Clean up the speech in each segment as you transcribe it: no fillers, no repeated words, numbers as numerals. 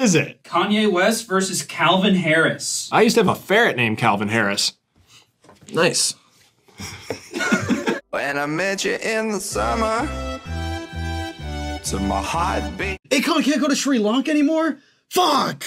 is it? Kanye West versus Calvin Harris. I used to have a ferret named Calvin Harris. Nice. When I met you in the summer, to my heartbeat. Hey, Con, can't go to Sri Lanka anymore? Fuck!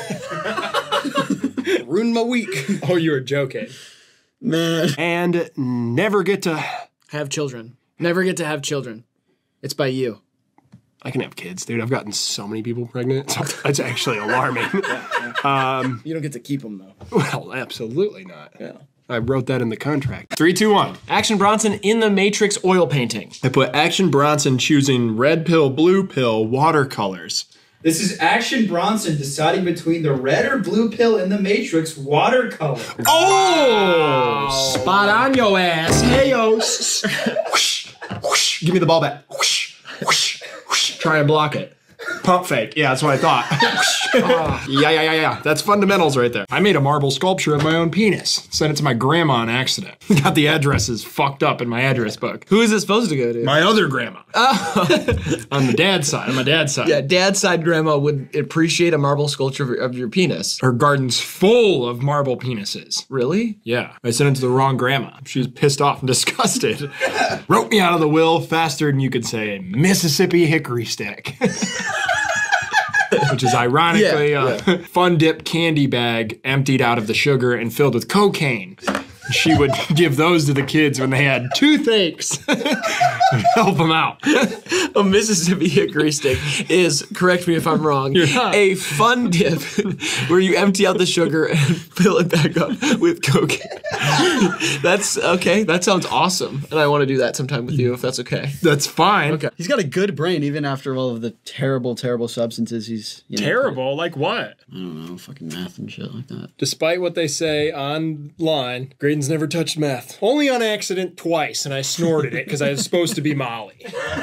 Ruined my week. Oh, you were joking. Man. And never get to... Have children. Never get to have children. It's by you. I can have kids, dude. I've gotten so many people pregnant. So it's actually alarming. You don't get to keep them, though. Well, absolutely not. Yeah. I wrote that in the contract. 3, 2, 1. Action Bronson in the Matrix oil painting. I put Action Bronson choosing red pill, blue pill, watercolors. This is Action Bronson deciding between the red or blue pill in the Matrix watercolor. Oh! Spot on your ass. Hey, yo. Whoosh, whoosh. Give me the ball back. Whoosh, whoosh, whoosh. Try and block it. Pump fake. Yeah, that's what I thought. Yeah. That's fundamentals right there. I made a marble sculpture of my own penis. Sent it to my grandma on accident. Got the addresses fucked up in my address book. Who is it supposed to go to? My other grandma. Oh. On my dad's side. Yeah, dad's side grandma would appreciate a marble sculpture of your penis. Her garden's full of marble penises. Really? Yeah. I sent it to the wrong grandma. She was pissed off and disgusted. Wrote me out of the will faster than you could say a Mississippi hickory stick. Which is ironically a Fun Dip candy bag emptied out of the sugar and filled with cocaine. She would give those to the kids when they had toothaches. Help them out. A Mississippi hickory stick is, correct me if I'm wrong, a Fun Dip where you empty out the sugar and fill it back up with cocaine. That's okay. That sounds awesome. And I want to do that sometime with you if that's okay. That's fine. Okay. He's got a good brain even after all of the terrible, terrible substances he's... Terrible? Like what? I don't know, fucking math and shit like that. Despite what they say online, Graydon's never touched meth. Only on accident twice, and I snorted it because I was supposed to be Molly.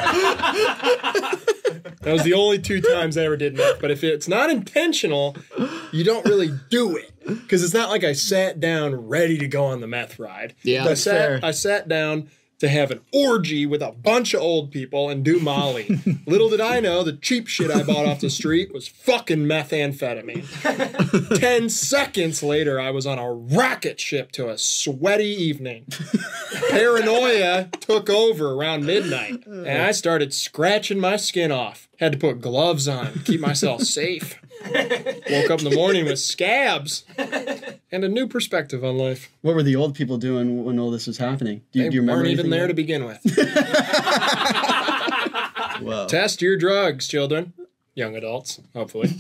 That was the only 2 times I ever did meth. But if it's not intentional, you don't really do it. Because it's not like I sat down ready to go on the meth ride. Yeah, that's fair. I sat down to have an orgy with a bunch of old people and do Molly. Little did I know the cheap shit I bought off the street was fucking methamphetamine. 10 seconds later, I was on a rocket ship to a sweaty evening. Paranoia took over around midnight, and I started scratching my skin off. Had to put gloves on to keep myself safe. Woke up in the morning with scabs and a new perspective on life. What were the old people doing when all this was happening? Do you remember weren't even there yet? to begin with. Whoa. Test your drugs, children. Young adults, hopefully.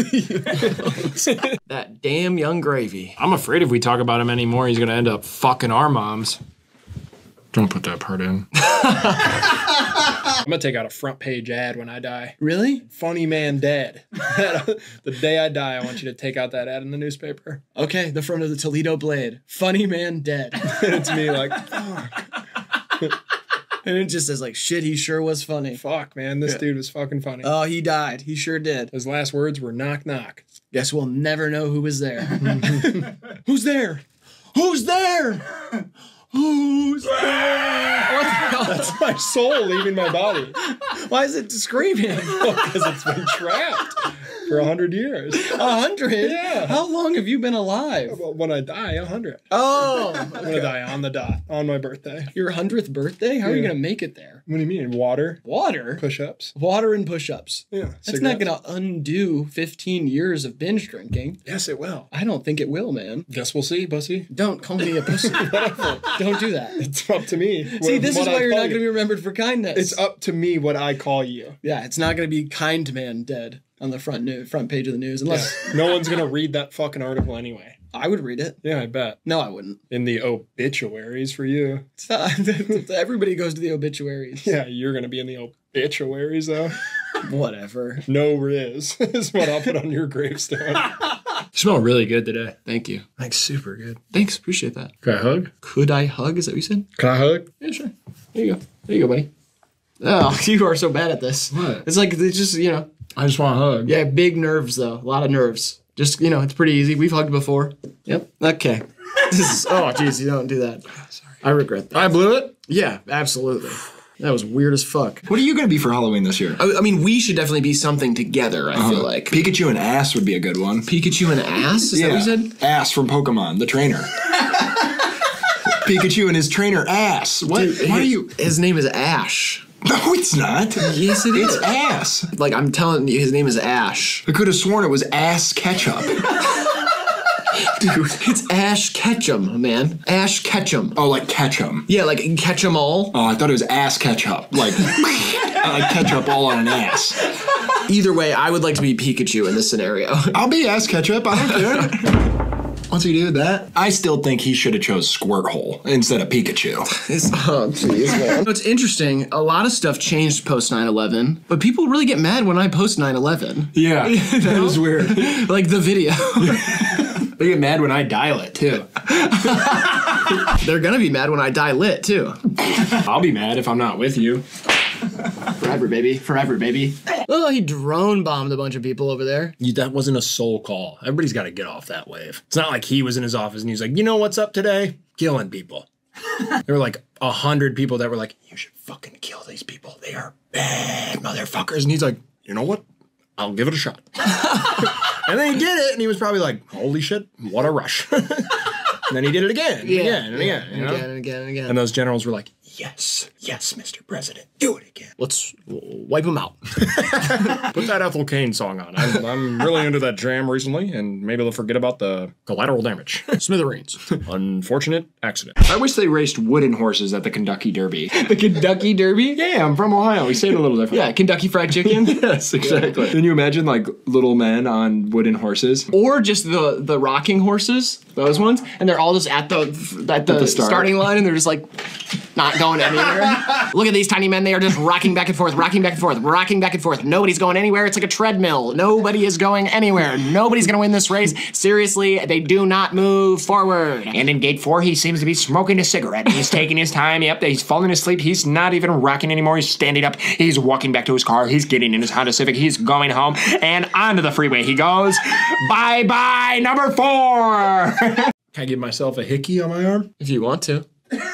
That damn young gravy. I'm afraid if we talk about him anymore, he's going to end up fucking our moms. Don't put that part in. I'm going to take out a front page ad when I die. Really? Funny man dead. The day I die, I want you to take out that ad in the newspaper. Okay, the front of the Toledo Blade. Funny man dead. And it's me like, fuck. And it just says like, shit, he sure was funny. Fuck, man, this dude was fucking funny. Oh, he died. He sure did. His last words were knock, knock. Guess we'll never know who was there. Who's there? Who's there? Who's there? What the hell? That's my soul leaving my body. Why is it screaming? Because it's been trapped for 100 years. 100? Yeah. How long have you been alive? Well, when I die, 100. Oh. I'm going to die on the dot, on my birthday. Your 100th birthday? How are you going to make it there? What do you mean? Water? Water? Push-ups? Water and push-ups. Yeah. That's not going to undo 15 years of binge drinking. Yes, it will. I don't think it will, man. Guess we'll see, pussy. Don't call me a pussy. Don't do that. It's up to me. See, this is why you're not going to be remembered for kindness. It's up to me what I call you. Yeah, it's not going to be kind man dead on the front page of the news unless No one's going to read that fucking article anyway. I would read it. Yeah, I bet. No, I wouldn't. In the obituaries for you. Everybody goes to the obituaries. Yeah, you're going to be in the obituaries though. Whatever. No riz is what I'll put on your gravestone. You smell really good today. Thank you. Like super good. Thanks. Appreciate that. Can I hug? Could I hug? Is that what you said? Can I hug? Yeah, sure. There you go. There you go, buddy. Oh, you are so bad at this. What? It's like, it's just, you know. I just want to hug. Yeah, big nerves, though. A lot of nerves. Just, you know, it's pretty easy. We've hugged before. Yep. Okay. This is, oh, jeez, you don't do that. Sorry. I regret that. I blew it? Yeah, absolutely. That was weird as fuck. What are you gonna be for Halloween this year? I mean, we should definitely be something together, I feel like. Pikachu and ass would be a good one. Pikachu and ass? Is that what you said? Ass from Pokemon, the trainer. Pikachu and his trainer ass. What? Dude, Why are you? His name is Ash. No, it's not. Yes, it is. It's ass. Like, I'm telling you, his name is Ash. I could have sworn it was ass ketchup. Dude, it's Ash Ketchum, man. Ash Ketchum. Oh, like ketchum. Yeah, like catch 'em all. Oh, I thought it was ass ketchup. Like, like ketchup all on an ass. Either way, I would like to be Pikachu in this scenario. I'll be ass ketchup. I don't care. What's he do with that? I still think he should have chose Squirtle instead of Pikachu. Oh, jeez, man. It's interesting. A lot of stuff changed post 9/11, but people really get mad when I post 9/11. Yeah, that was weird. Like the video. They get mad when I dial it, too. They're gonna be mad when I die lit, too. I'll be mad if I'm not with you. Forever, baby. Forever, baby. Oh, he drone bombed a bunch of people over there. That wasn't a soul call. Everybody's got to get off that wave. It's not like he was in his office and he was like, you know what's up today? Killing people. There were like 100 people that were like, you should fucking kill these people. They are bad motherfuckers. And he's like, you know what? I'll give it a shot. And then he did it and he was probably like, holy shit, what a rush. And then he did it again and again and again. You know? Again and again and again. And those generals were like, yes, yes, Mr. President, do it again. Let's wipe him out. Put that Ethel Cain song on. I'm really into that jam recently, and maybe they'll forget about the collateral damage. Smithereens. Unfortunate accident. I wish they raced wooden horses at the Kentucky Derby. The Kentucky Derby? Yeah, I'm from Ohio. We say it a little different. Yeah, Kentucky Fried Chicken. Yes, exactly. Can you imagine like little men on wooden horses? Or just the rocking horses, those ones, and they're all just at the starting line, and they're just like not going anywhere. Look at these tiny men; they are just rocking back and forth, rocking back and forth, rocking back and forth. Nobody's going anywhere. It's like a treadmill. Nobody is going anywhere. Nobody's gonna win this race. Seriously, they do not move forward. And in gate 4, he seems to be smoking a cigarette. He's taking his time. Yep, he's falling asleep. He's not even rocking anymore. He's standing up. He's walking back to his car. He's getting in his Honda Civic. He's going home, and onto the freeway he goes. Bye bye, number 4. Can I give myself a hickey on my arm? If you want to.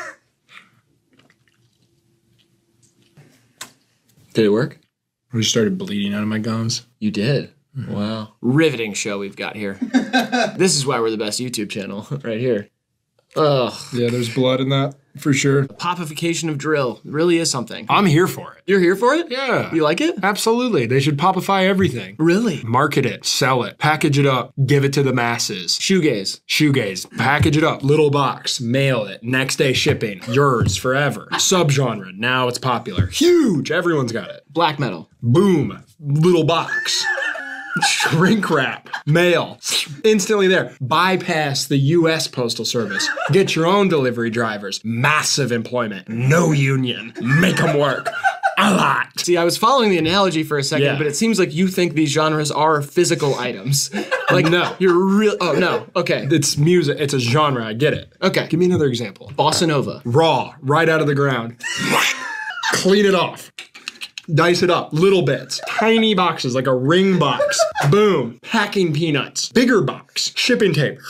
Did it work? I just started bleeding out of my gums. You did. Wow. Riveting show we've got here. This is why we're the best YouTube channel, right here. Ugh. Yeah, there's blood in that, for sure. Popification of drill really is something. I'm here for it. You're here for it? Yeah. You like it? Absolutely. They should popify everything. Really? Market it, sell it, package it up, give it to the masses. Shoegaze. Shoegaze, package it up, little box, mail it, next day shipping, yours forever. Subgenre, now it's popular. Huge, everyone's got it. Black metal. Boom, little box. Shrink wrap, mail, instantly there. Bypass the U.S. Postal Service. Get your own delivery drivers. Massive employment. No union. Make them work. A lot. See, I was following the analogy for a second, Yeah. but it seems like you think these genres are physical items. Like, No. You're real. Oh, no. Okay. It's music. It's a genre. I get it. Okay. Give me another example. Bossa Nova. Raw, right out of the ground. Clean it off. Dice it up, little bits, tiny boxes like a ring box. Boom, packing peanuts, bigger box, shipping tape,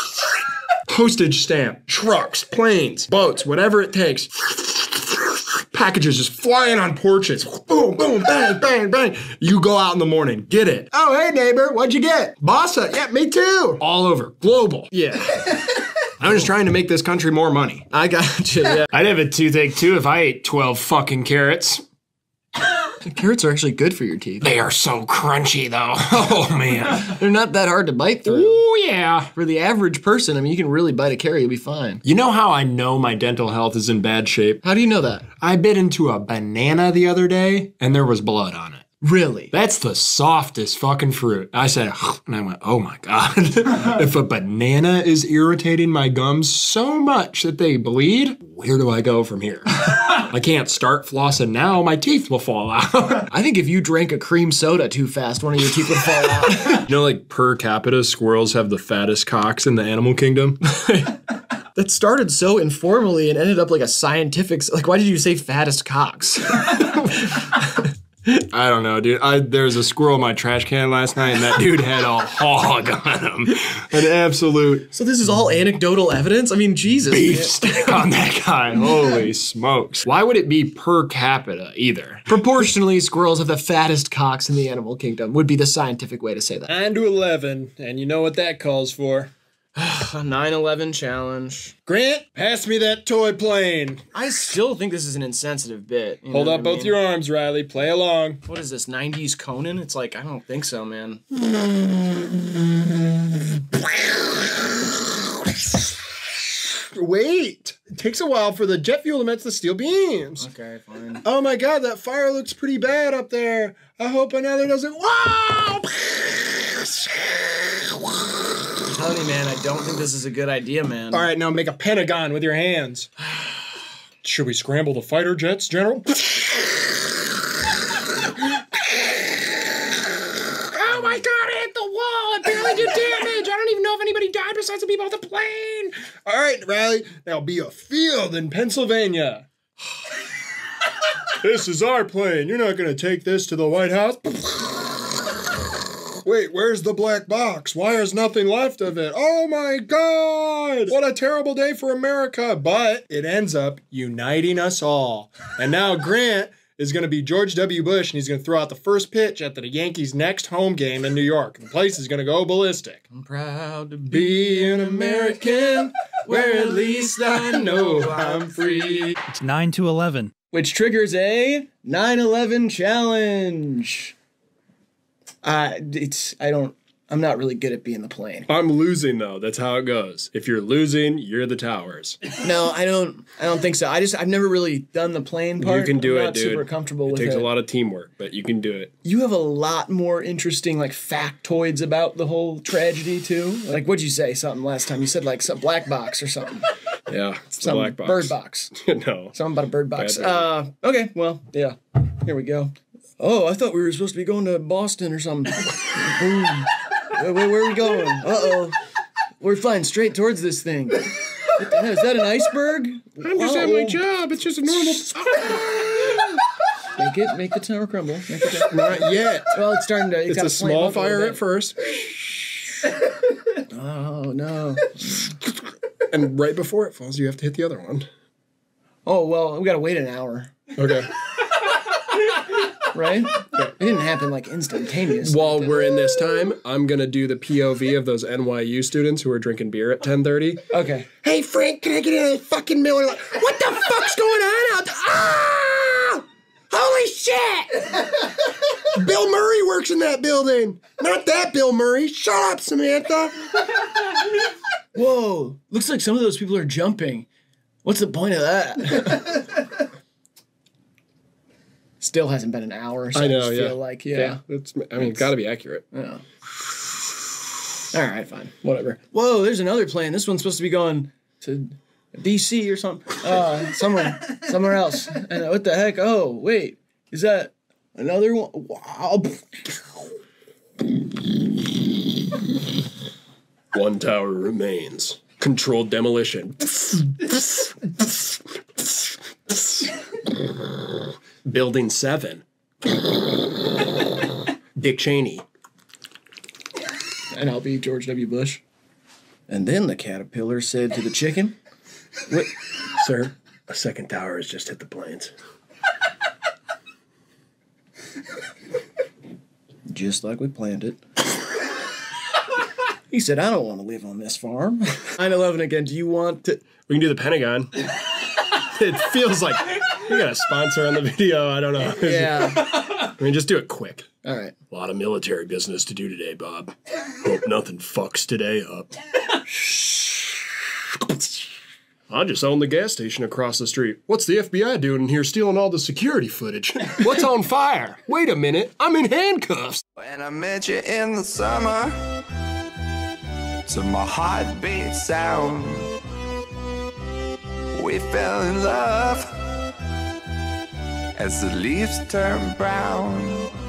postage stamp, trucks, planes, boats, whatever it takes. Packages just flying on porches. Boom, boom, bang, bang, bang. You go out in the morning, get it. Oh, hey neighbor, what'd you get? Bossa, yeah, me too. All over, global. Yeah. I'm just trying to make this country more money. I got you. Yeah. I'd have a toothache too if I ate 12 fucking carrots. Carrots are actually good for your teeth. They are so crunchy though. Oh man. They're not that hard to bite through. Ooh yeah. For the average person, I mean, you can really bite a carrot, you'll be fine. You know how I know my dental health is in bad shape? How do you know that? I bit into a banana the other day and there was blood on it. Really? That's the softest fucking fruit. I said, and I went, oh my God. If a banana is irritating my gums so much that they bleed, where do I go from here? I can't start flossing now. My teeth will fall out. I think if you drank a cream soda too fast, one of your teeth would fall out. You know, like per capita, squirrels have the fattest cocks in the animal kingdom. That started so informally and ended up like a scientific, like why did you say fattest cocks? I don't know, dude. There was a squirrel in my trash can last night, and that dude had a hog on him. An absolute So this is all anecdotal evidence? I mean, Jesus. beef man. stick on that guy. Holy smokes. Why would it be per capita either? Proportionally, squirrels have the fattest cocks in the animal kingdom, would be the scientific way to say that. 9 to 11, and you know what that calls for. A 9/11 challenge. Grant, pass me that toy plane. I still think this is an insensitive bit. You Hold know up what I both mean? your arms, Riley. Play along. What is this, 90s Conan? It's like, I don't think so, man. Wait. It takes a while for the jet fuel to match the steel beams. Okay, fine. Oh my god, that fire looks pretty bad up there. I hope another doesn't. Wow! I'm telling you, man, I don't think this is a good idea, man. All right, now make a pentagon with your hands. Should we scramble the fighter jets, General? Oh my god, it hit the wall! It barely did damage! I don't even know if anybody died besides the people on the plane! All right, Riley, now be a field in Pennsylvania. This is our plane. You're not gonna take this to the White House. Wait, where's the black box? Why is nothing left of it? Oh my god! What a terrible day for America! But it ends up uniting us all. And now Grant is going to be George W. Bush, and he's going to throw out the first pitch at the Yankees' next home game in New York. The place is going to go ballistic. I'm proud to Be an American, where at least I know I'm free. It's 9 to 11. Which triggers a 9/11 challenge. I'm not really good at being the plane. I'm losing though. That's how it goes. If you're losing, you're the towers. No, I don't think so. I've never really done the plane part. You can do I'm it, not dude. super comfortable with it. It takes a lot of teamwork, but you can do it. You have a lot more interesting like factoids about the whole tragedy too. Like what'd you say something last time? You said like some black box or something. Yeah, it's the Some black box. bird box. No. Something about a bird box. Bad Okay, well, yeah. Here we go. Oh, I thought we were supposed to be going to Boston or something. Boom. Where are we going? Uh-oh. We're flying straight towards this thing. What the hell? Is that an iceberg? I'm just at my job. It's just a normal. Make the tower crumble. Make it down. Not yet. Well, it's starting to. It's a small fire at first. Oh no. And right before it falls, you have to hit the other one. Oh well, we gotta wait an hour, Okay. right? It didn't happen like instantaneously. While we're in this time, I'm going to do the POV of those NYU students who are drinking beer at 10:30. Okay. Hey, Frank, can I get a fucking Miller Lite? What the fuck's going on out there? Ah! Holy shit! Bill Murray works in that building. Not that Bill Murray. Shut up, Samantha. Whoa! Looks like some of those people are jumping. What's the point of that? Still hasn't been an hour, so I know, just yeah. feel like, yeah. It's got to be accurate. Yeah. All right, fine. Whatever. Whoa, there's another plane. This one's supposed to be going to DC or something. Somewhere else. And what the heck? Oh, wait. Is that another one? Wow. One tower remains. Controlled demolition. Building 7. Dick Cheney. And I'll be George W. Bush. And then the caterpillar said to the chicken, What? Sir, a second tower has just hit the plains. just like we planned it. He said, I don't want to live on this farm. 9/11 again, do you want to? We can do the Pentagon. It feels like we got a sponsor on the video. I don't know. Yeah. I mean, just do it quick. All right. A lot of military business to do today, Bob. Hope nothing fucks today up. I just own the gas station across the street. What's the FBI doing in here stealing all the security footage? What's on fire? Wait a minute, I'm in handcuffs. When I met you in the summer, to my heartbeat sound, we fell in love as the leaves turn brown.